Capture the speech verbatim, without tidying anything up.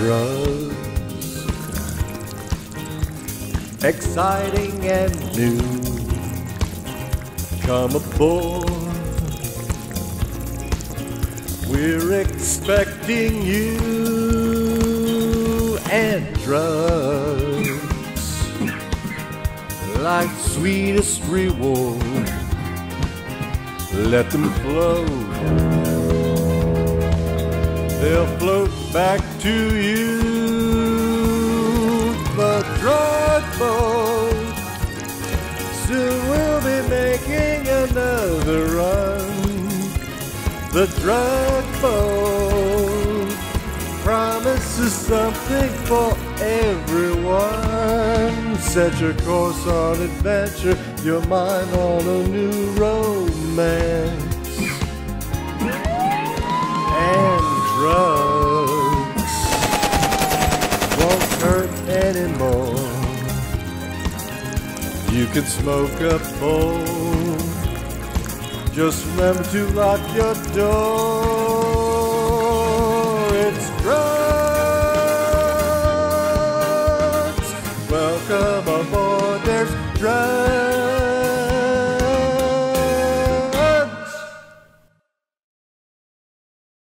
drugs. Exciting and new. Come aboard. We're expecting you and drugs. Life's sweetest reward. Let them float. They'll float back to you. The drug boat. Soon we'll be making another run. The drug boat promises something for everyone. Set your course on adventure, your mind on a new romance. And drugs won't hurt anymore. You can smoke a bowl. Just remember to lock your door. It's drugs. Welcome aboard. There's drugs.